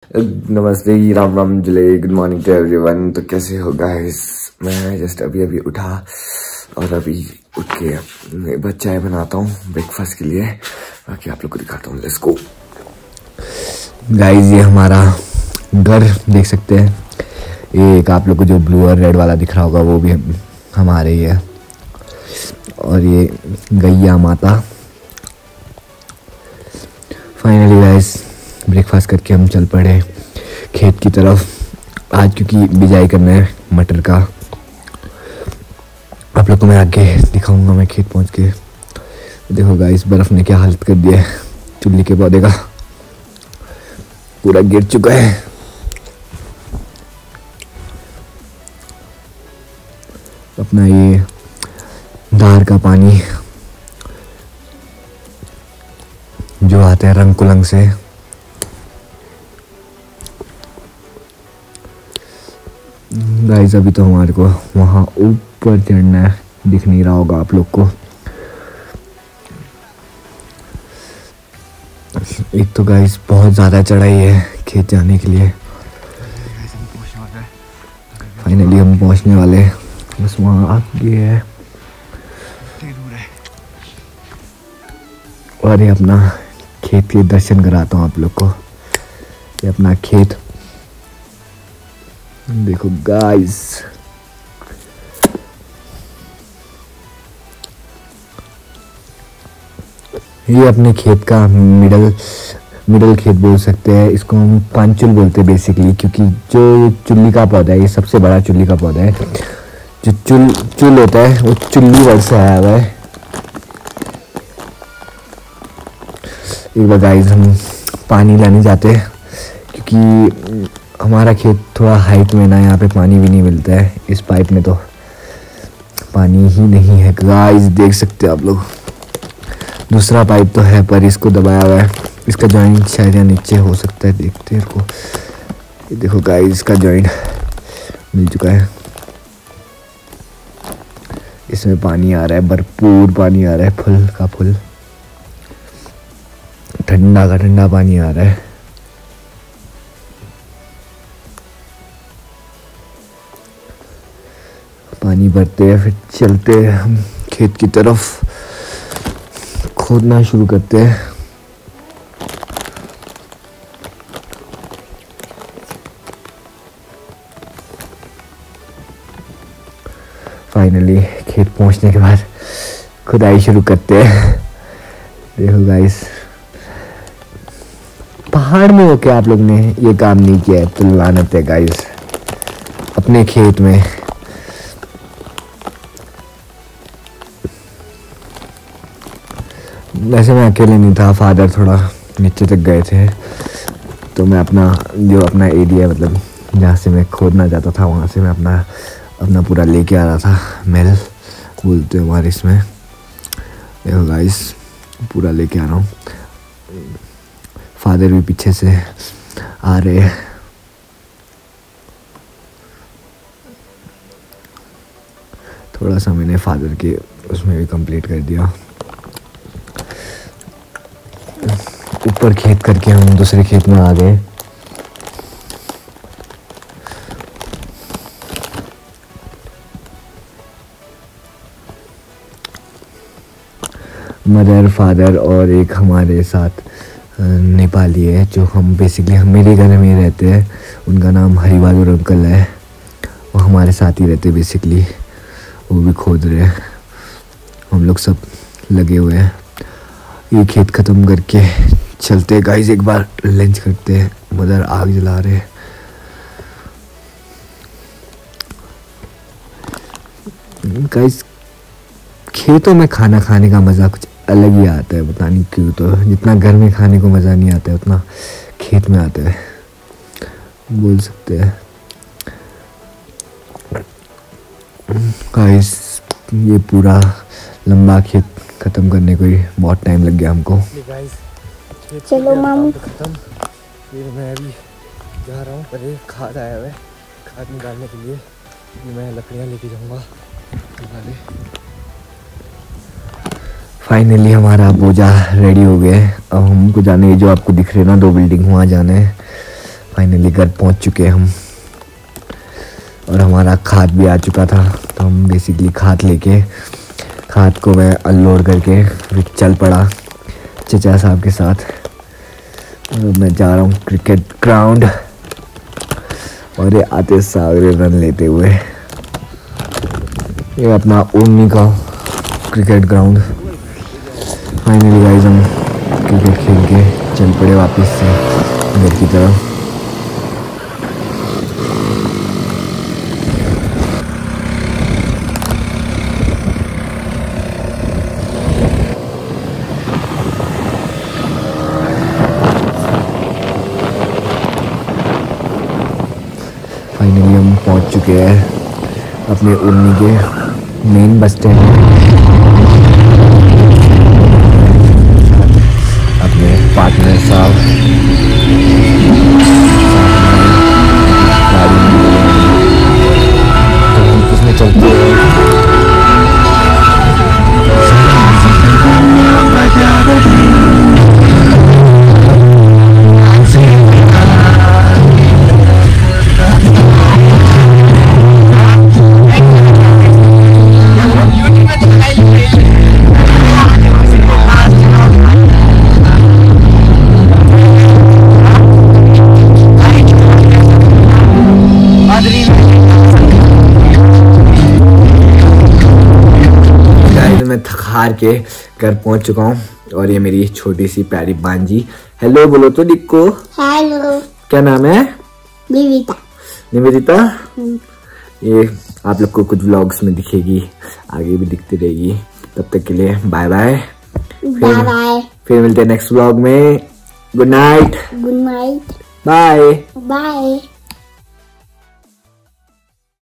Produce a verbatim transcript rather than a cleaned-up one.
नमस्ते, राम राम जुले, good morning to everyone. तो कैसे हो गाइस? मैं जस्ट अभी अभी उठा और अभी उठ के एक बार चाय बनाता हूँ ब्रेकफास्ट के लिए, बाकी आप लोग को दिखाता हूँ। Let's go guys. ये हमारा घर देख सकते हैं, ये एक आप लोग को जो ब्लू और रेड वाला दिख रहा होगा वो भी हमारे ही है। और ये गैया माता। फाइनली गाइस ब्रेकफास्ट करके हम चल पड़े खेत की तरफ आज, क्योंकि बिजाई करना है मटर का। आप लोग को मैं आगे दिखाऊंगा मैं खेत पहुंच के। देखो गाइस बर्फ़ ने क्या हालत कर दिया है, चुल्ली के पौधे का पूरा गिर चुका है। अपना ये धार का पानी जो आता है रंग कुलंग से, गाइस अभी तो हमारे को वहाँ ऊपर चढ़ना है, दिख नहीं रहा होगा आप लोग को। एक तो गाइस बहुत ज़्यादा चढ़ाई है खेत जाने के लिए। फाइनली हम पहुँचने वाले हैं, बस वहाँ आगे है। और ये अपना खेत के दर्शन कराता हूँ आप लोग को। ये अपना खेत देखो गाइस, ये अपने खेत का मिडल मिडल खेत बोल सकते हैं इसको। हम पांचुल बोलते हैं बेसिकली, क्योंकि जो चुल्ली का पौधा है ये सबसे बड़ा चुल्ली का पौधा है। जो चुल चुल होता है वो चुल्ली वर्ड से आया हुआ है। एक बार गाइस हम पानी लाने जाते हैं, क्योंकि हमारा खेत थोड़ा हाइट में ना, यहाँ पे पानी भी नहीं मिलता है। इस पाइप में तो पानी ही नहीं है गाइस, देख सकते हैं आप लोग। दूसरा पाइप तो है पर इसको दबाया हुआ है, इसका जॉइंट शायद या नीचे हो सकता है, देखते हैं इसको। ये देखो गाइस इसका जॉइंट मिल चुका है, इसमें पानी आ रहा है, भरपूर पानी आ रहा है, फुल का फुल, ठंडा का ठंडा पानी आ रहा है। पानी भरते हैं फिर चलते हैं हम खेत की तरफ, खोदना शुरू करते हैं। फाइनली खेत पहुंचने के बाद खुदाई शुरू करते हैं। देखो गाइस पहाड़ में होके आप लोग ने ये काम नहीं किया है तो लानत है गाइस। अपने खेत में वैसे मैं अकेले नहीं था, फादर थोड़ा नीचे तक गए थे, तो मैं अपना जो अपना एरिया मतलब जहाँ से मैं खोदना चाहता था वहाँ से मैं अपना अपना पूरा लेके आ रहा था। मेल बोलते हैं हमारे इसमें। देखो गाइस पूरा लेके आ रहा हूँ, फादर भी पीछे से आ रहे हैं। थोड़ा सा मैंने फादर के उसमें भी कंप्लीट कर दिया। ऊपर खेत करके हम दूसरे खेत में आ गए। मदर फादर और एक हमारे साथ नेपाली है, जो हम बेसिकली हम मेरे घर में रहते हैं। उनका नाम हरिवालुर अंकल है, वो हमारे साथ ही रहते हैं बेसिकली। वो भी खोद रहे हैं, हम लोग सब लगे हुए हैं। ये खेत ख़त्म करके चलते हैं गाइस, एक बार लंच करते हैं। मदर आग जला रहे हैं। गाइस खेतों में खाना खाने का मज़ा कुछ अलग ही आता है, पता नहीं क्यों। तो जितना घर में खाने को मज़ा नहीं आता है उतना खेत में आता है बोल सकते हैं। गाइस ये पूरा लंबा खेत ख़त्म करने को ही बहुत टाइम लग गया हमको। चलो मामू खत्म। फिर मैं अभी जा रहा हूँ, पर खाद आया हुआ है, खाद निकालने के लिए मैं लकड़ियाँ लेके जाऊँगा। फाइनली हमारा बोझा रेडी हो गया है। अब हमको जाने जो आपको दिख रहे ना दो बिल्डिंग, वहाँ जाना है। फाइनली घर पहुंच चुके हैं हम और हमारा खाद भी आ चुका था, तो हम बेसिकली खाद लेके खाद को मैं अनलोड करके फिर चल पड़ा चचा साहब के साथ। और मैं जा रहा हूँ क्रिकेट ग्राउंड और ये आते सागरे रन लेते हुए। ये अपना उर्नी का क्रिकेट ग्राउंड। फाइनली गाइस हम क्रिकेट खेल के चल पड़े वापस से घर की तरफ। फाइनली हम पहुंच चुके हैं अपने उर्नी के मेन बस स्टैंड में। अपने पार्टनर साहब गाड़ी में किसमें चलते हैं। मैं थक हार के घर पहुंच चुका हूँ और ये मेरी छोटी सी प्यारी बांजी। हेलो बोलो तो डिक्को। हेलो। क्या नाम है? निवेदिता। निवेदिता। ये आप लोग को कुछ व्लॉग्स में दिखेगी, आगे भी दिखती रहेगी। तब तक के लिए बाय बाय। Bye bye. फिर मिलते हैं नेक्स्ट व्लॉग में। Good night. Good night. Bye bye.